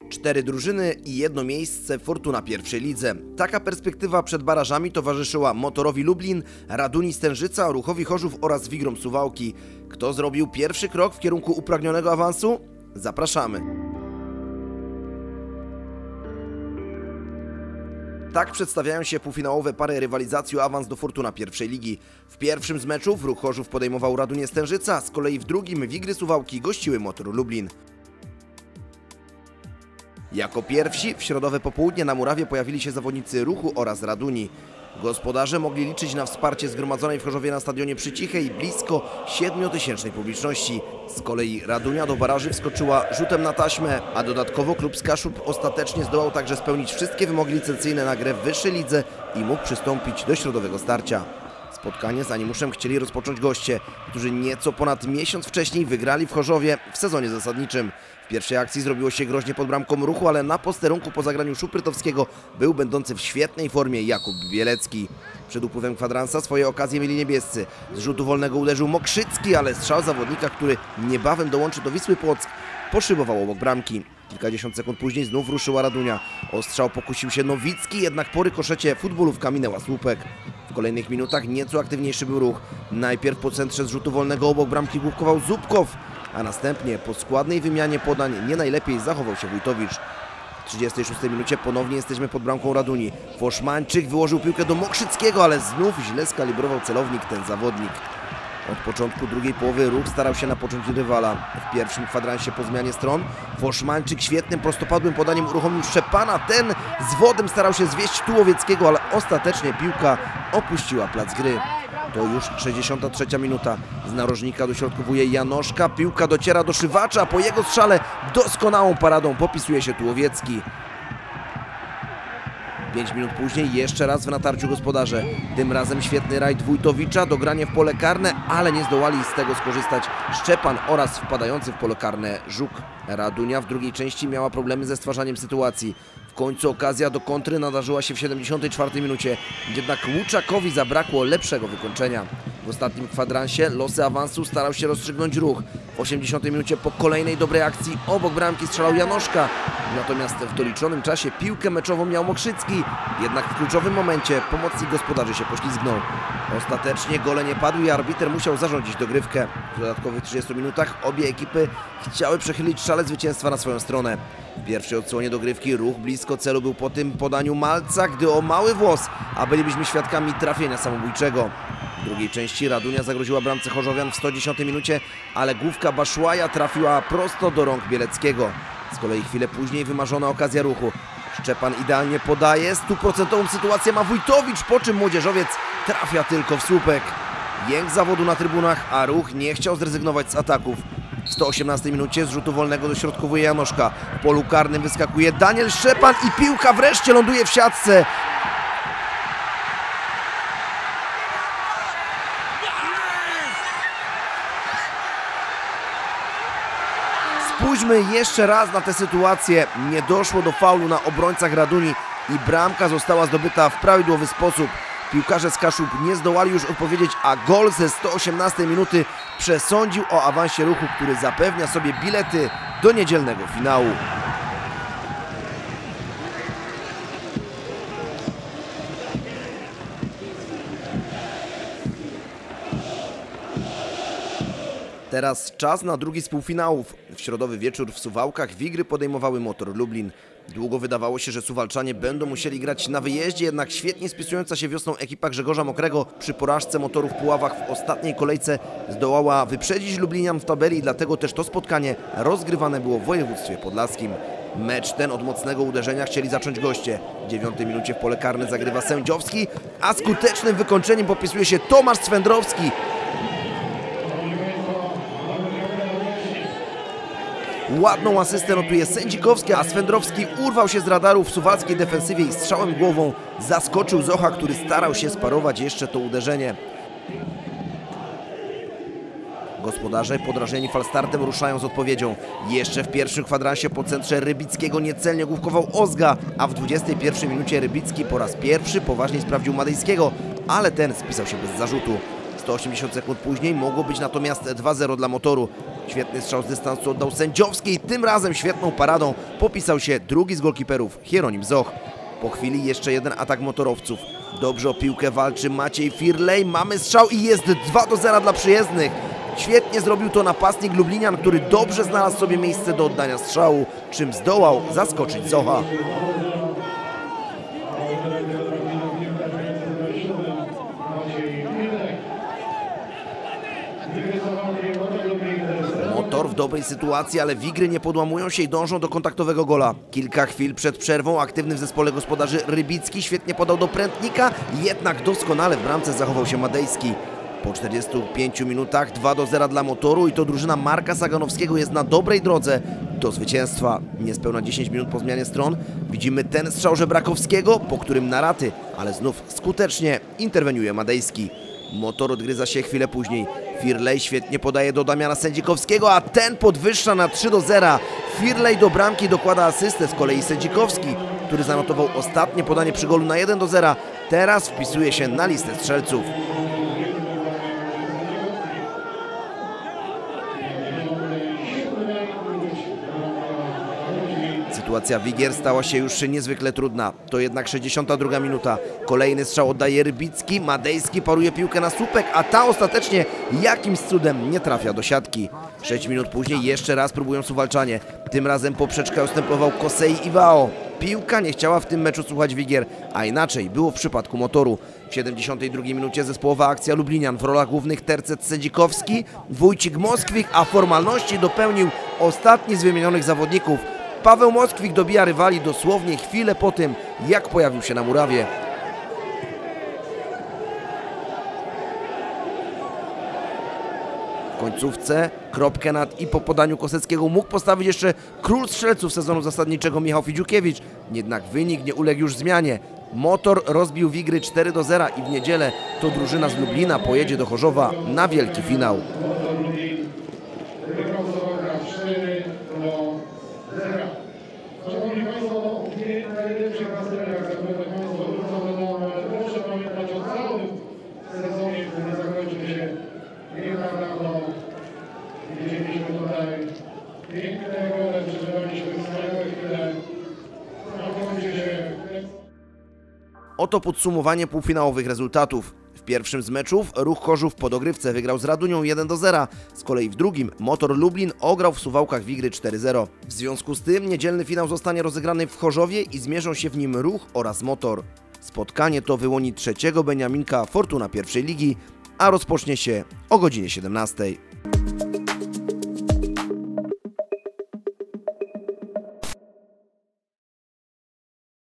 4 drużyny i 1 miejsce Fortuna pierwszej lidze. Taka perspektywa przed barażami towarzyszyła Motorowi Lublin, Raduni Stężyca, Ruchowi Chorzów oraz Wigrom Suwałki. Kto zrobił pierwszy krok w kierunku upragnionego awansu? Zapraszamy! Tak przedstawiają się półfinałowe pary rywalizacji o awans do Fortuna pierwszej ligi. W pierwszym z meczów Ruch Chorzów podejmował Radunię Stężyca, z kolei w drugim Wigry Suwałki gościły Motor Lublin. Jako pierwsi w środowe popołudnie na murawie pojawili się zawodnicy Ruchu oraz Raduni. Gospodarze mogli liczyć na wsparcie zgromadzonej w Chorzowie na stadionie przy cichej blisko 7000 publiczności. Z kolei Radunia do baraży wskoczyła rzutem na taśmę, a dodatkowo klub z Kaszub ostatecznie zdołał także spełnić wszystkie wymogi licencyjne na grę w wyższej lidze i mógł przystąpić do środowego starcia. Spotkanie z Animuszem chcieli rozpocząć goście, którzy nieco ponad miesiąc wcześniej wygrali w Chorzowie w sezonie zasadniczym. W pierwszej akcji zrobiło się groźnie pod bramką Ruchu, ale na posterunku po zagraniu Szuprytowskiego był będący w świetnej formie Jakub Bielecki. Przed upływem kwadransa swoje okazje mieli niebiescy. Z rzutu wolnego uderzył Mokrzycki, ale strzał zawodnika, który niebawem dołączy do Wisły Płock, poszybował obok bramki. Kilkadziesiąt sekund później znów ruszyła Radunia. O strzał pokusił się Nowicki, jednak po rykoszecie futbolówka minęła słupek. W kolejnych minutach nieco aktywniejszy był Ruch. Najpierw po centrze z rzutu wolnego obok bramki główkował Zubkow, a następnie po składnej wymianie podań nie najlepiej zachował się Wójtowicz. W 36 minucie ponownie jesteśmy pod bramką Raduni. Foszmańczyk wyłożył piłkę do Mokrzyckiego, ale znów źle skalibrował celownik ten zawodnik. Od początku drugiej połowy Ruch starał się napocząć rywala. W pierwszym kwadransie po zmianie stron Foszmańczyk świetnym prostopadłym podaniem uruchomił Szczepana. Ten z wodem starał się zwieść Tułowieckiego, ale ostatecznie piłka opuściła plac gry. To już 63 minuta. Z narożnika dośrodkowuje Janoszka. Piłka dociera do Szywacza, a po jego strzale doskonałą paradą popisuje się Tułowiecki. 5 minut później jeszcze raz w natarciu gospodarze. Tym razem świetny rajd Wójtowicza, dogranie w pole karne, ale nie zdołali z tego skorzystać Szczepan oraz wpadający w pole karne Żuk. Radunia w drugiej części miała problemy ze stwarzaniem sytuacji. W końcu okazja do kontry nadarzyła się w 74 minucie, jednak Łuczakowi zabrakło lepszego wykończenia. W ostatnim kwadransie losy awansu starał się rozstrzygnąć Ruch. W 80 minucie po kolejnej dobrej akcji obok bramki strzelał Janoszka. Natomiast w doliczonym czasie piłkę meczową miał Mokrzycki. Jednak w kluczowym momencie pomocnik gospodarzy się poślizgnął. Ostatecznie gole nie padły i arbiter musiał zarządzić dogrywkę. W dodatkowych 30 minutach obie ekipy chciały przechylić szale zwycięstwa na swoją stronę. W pierwszej odsłonie dogrywki Ruch blisko celu był po tym podaniu Malca, gdy o mały włos, a bylibyśmy świadkami trafienia samobójczego. W drugiej części Radunia zagroziła bramce Chorzowian w 110 minucie, ale główka Baszłaja trafiła prosto do rąk Bieleckiego. Z kolei chwilę później wymarzona okazja Ruchu. Szczepan idealnie podaje, 100% sytuację ma Wójtowicz, po czym młodzieżowiec trafia tylko w słupek. Jęk zawodu na trybunach, a Ruch nie chciał zrezygnować z ataków. W 118 minucie z rzutu wolnego dośrodkowuje Janoszka. W polu karnym wyskakuje Daniel Szczepan i piłka wreszcie ląduje w siatce. Spójrzmy jeszcze raz na tę sytuację. Nie doszło do faulu na obrońcach Raduni i bramka została zdobyta w prawidłowy sposób. Piłkarze z Kaszub nie zdołali już odpowiedzieć, a gol ze 118 minuty przesądził o awansie Ruchu, który zapewnia sobie bilety do niedzielnego finału. Teraz czas na drugi z półfinałów. W środowy wieczór w Suwałkach Wigry podejmowały Motor Lublin. Długo wydawało się, że Suwalczanie będą musieli grać na wyjeździe, jednak świetnie spisująca się wiosną ekipa Grzegorza Mokrego przy porażce Motoru w Puławach w ostatniej kolejce zdołała wyprzedzić Lublinian w tabeli, dlatego też to spotkanie rozgrywane było w województwie podlaskim. Mecz ten od mocnego uderzenia chcieli zacząć goście. W 9 minucie w pole karne zagrywa Sędziowski, a skutecznym wykończeniem popisuje się Tomasz Swędrowski. Ładną asystę notuje Sędzikowski, a Swędrowski urwał się z radaru w suwalskiej defensywie i strzałem głową zaskoczył Zocha, który starał się sparować jeszcze to uderzenie. Gospodarze podrażeni falstartem ruszają z odpowiedzią. Jeszcze w pierwszym kwadransie po centrze Rybickiego niecelnie główkował Ozga, a w 21 minucie Rybicki po raz pierwszy poważnie sprawdził Madejskiego, ale ten spisał się bez zarzutu. 180 sekund później mogło być natomiast 2-0 dla Motoru. Świetny strzał z dystansu oddał sędziowski i tym razem świetną paradą popisał się drugi z golkiperów, Hieronim Zoch. Po chwili jeszcze jeden atak motorowców. Dobrze o piłkę walczy Maciej Firlej. Mamy strzał i jest 2-0 dla przyjezdnych. Świetnie zrobił to napastnik lublinian, który dobrze znalazł sobie miejsce do oddania strzału, czym zdołał zaskoczyć Zocha. Motor w dobrej sytuacji, ale Wigry nie podłamują się i dążą do kontaktowego gola. Kilka chwil przed przerwą aktywny w zespole gospodarzy Rybicki świetnie podał do Prętnika, jednak doskonale w bramce zachował się Madejski. Po 45 minutach 2-0 dla Motoru i to drużyna Marka Saganowskiego jest na dobrej drodze do zwycięstwa. Niespełna 10 minut po zmianie stron widzimy ten strzał Żebrakowskiego, po którym na raty, ale znów skutecznie interweniuje Madejski. Motor odgryza się chwilę później. Firlej świetnie podaje do Damiana Sędzikowskiego, a ten podwyższa na 3-0. Firlej do bramki dokłada asystę, z kolei Sędzikowski, który zanotował ostatnie podanie przy golu na 1-0, teraz wpisuje się na listę strzelców. Sytuacja Wigier stała się już niezwykle trudna. To jednak 62 minuta. Kolejny strzał oddaje Rybicki, Madejski paruje piłkę na słupek, a ta ostatecznie jakimś cudem nie trafia do siatki. 6 minut później jeszcze raz próbują Suwalczanie. Tym razem poprzeczkę ustępował Kosei Iwao. Piłka nie chciała w tym meczu słuchać Wigier, a inaczej było w przypadku Motoru. W 72 minucie zespołowa akcja lublinian, w rolach głównych Tercet Sędzikowski, Wójcik Moskwik, a formalności dopełnił ostatni z wymienionych zawodników. Paweł Moskwik dobija rywali dosłownie chwilę po tym, jak pojawił się na murawie. W końcówce kropkę nad i po podaniu Koseckiego mógł postawić jeszcze król strzelców sezonu zasadniczego Michał Fidziukiewicz. Jednak wynik nie uległ już zmianie. Motor rozbił Wigry 4-0 i w niedzielę to drużyna z Lublina pojedzie do Chorzowa na wielki finał. Szanowni Państwo, nie najlepszych nastrojach zapewne Państwo wrócą do domu, ale proszę pamiętać o całym sezonie, który zakończył się nie tak dawno. Widzieliśmy tutaj piękne gole, przeżywaliśmy wspaniałe chwile. Zakończy się. Oto podsumowanie półfinałowych rezultatów. W pierwszym z meczów Ruch Chorzów po dogrywce wygrał z Radunią 1-0, z kolei w drugim Motor Lublin ograł w Suwałkach Wigry 4-0. W związku z tym niedzielny finał zostanie rozegrany w Chorzowie i zmierzą się w nim Ruch oraz Motor. Spotkanie to wyłoni trzeciego Beniaminka Fortuna pierwszej ligi, a rozpocznie się o godzinie 17.